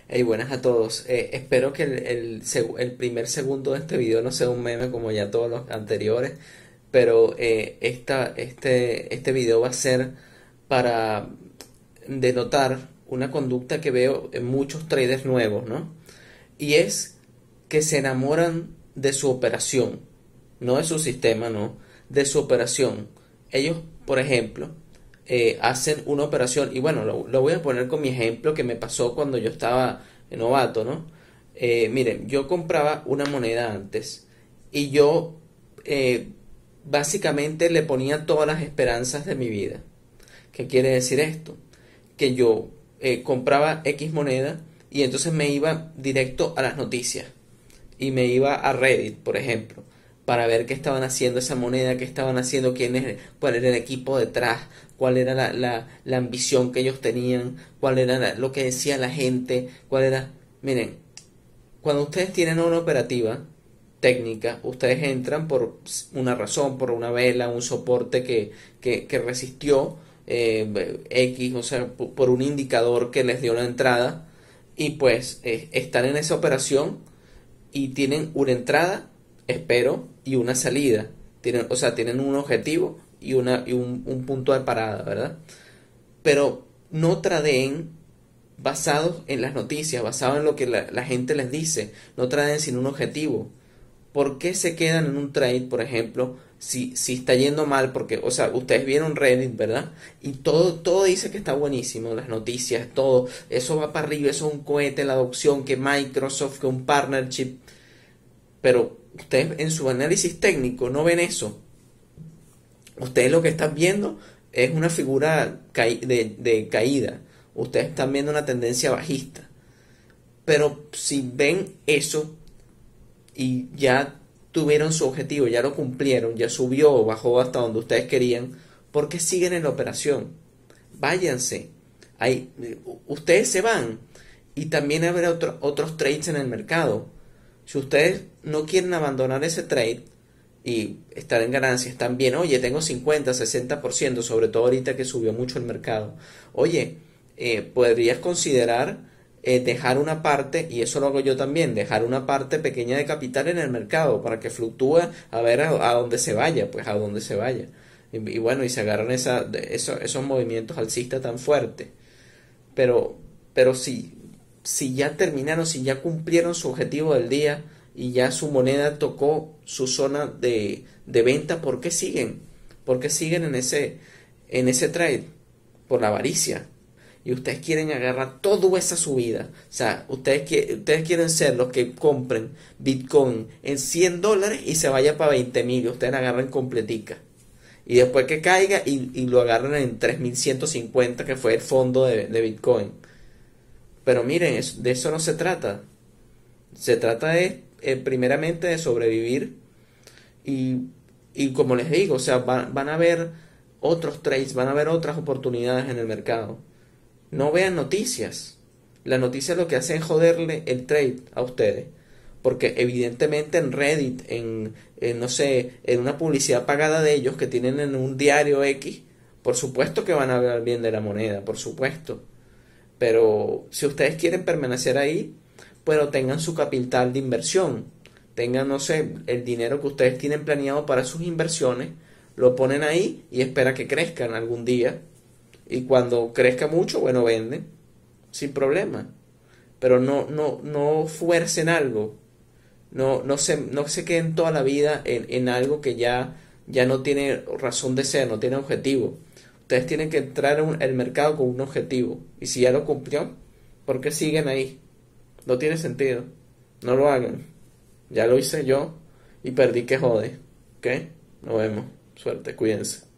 Hey, buenas a todos. Espero que el primer segundo de este video no sea un meme como ya todos los anteriores, pero este video va a ser para denotar una conducta que veo en muchos traders nuevos, ¿no? Y es que se enamoran de su operación, no de su sistema, no, de su operación. Ellos, por ejemplo, hacen una operación, y bueno, lo voy a poner con mi ejemplo que me pasó cuando yo estaba novato, ¿no? Miren, yo compraba una moneda antes y yo básicamente le ponía todas las esperanzas de mi vida. ¿Qué quiere decir esto? Que yo compraba X moneda y entonces me iba directo a las noticias y me iba a Reddit, por ejemplo, para ver qué estaban haciendo esa moneda, qué estaban haciendo, cuál era el equipo detrás, cuál era la ambición que ellos tenían, cuál era lo que decía la gente, cuál era... Miren, cuando ustedes tienen una operativa técnica, ustedes entran por una razón, por una vela, un soporte que resistió X, o sea, por un indicador que les dio la entrada, y pues están en esa operación y tienen una entrada, espero, y una salida. Tienen, o sea, tienen un objetivo y un punto de parada, ¿verdad? Pero no tradeen basados en las noticias, basados en lo que la gente les dice. No tradeen sin un objetivo. ¿Por qué se quedan en un trade, por ejemplo, si está yendo mal? Porque, o sea, ustedes vieron Reddit, ¿verdad? Y todo dice que está buenísimo, las noticias, todo, eso va para arriba, eso es un cohete, la adopción, que Microsoft, que un partnership. Pero ustedes en su análisis técnico no ven eso. Ustedes lo que están viendo es una figura de caída. Ustedes están viendo una tendencia bajista. Pero si ven eso y ya tuvieron su objetivo, ya lo cumplieron, ya subió o bajó hasta donde ustedes querían, ¿por qué siguen en la operación? Váyanse. Ahí, ustedes se van y también habrá otros trades en el mercado. Si ustedes no quieren abandonar ese trade y estar en ganancia, están bien, oye, tengo 50, 60%, sobre todo ahorita que subió mucho el mercado. Oye, podrías considerar dejar una parte, y eso lo hago yo también, dejar una parte pequeña de capital en el mercado para que fluctúe a ver a dónde se vaya, pues a dónde se vaya. Y bueno, y se agarran esos movimientos alcistas tan fuertes. Pero si ya terminaron, si ya cumplieron su objetivo del día y ya su moneda tocó su zona de venta, ¿por qué siguen? ¿Por qué siguen en ese trade? Por la avaricia. Y ustedes quieren agarrar toda esa subida. O sea, ustedes quieren ser los que compren Bitcoin en $100 y se vaya para 20.000. Ustedes agarran completica. Y después que caiga y lo agarran en 3.150, que fue el fondo de Bitcoin. Pero miren, de eso no se trata. Se trata de, primeramente, de sobrevivir. Y, y como les digo, o sea, van a haber otros trades, van a haber otras oportunidades en el mercado. No vean noticias. Las noticias lo que hacen es joderle el trade a ustedes. Porque evidentemente en Reddit, no sé, en una publicidad pagada de ellos que tienen en un diario X, por supuesto que van a hablar bien de la moneda, por supuesto. Pero si ustedes quieren permanecer ahí, pero tengan su capital de inversión. Tengan, no sé, el dinero que ustedes tienen planeado para sus inversiones, lo ponen ahí y espera que crezcan algún día. Y cuando crezca mucho, bueno, venden sin problema. Pero no fuercen algo. No se queden toda la vida en algo que ya no tiene razón de ser, no tiene objetivo. Ustedes tienen que entrar en el mercado con un objetivo. Y si ya lo cumplió, ¿por qué siguen ahí? No tiene sentido. No lo hagan. Ya lo hice yo y perdí, que jode. ¿Ok? Nos vemos. Suerte, cuídense.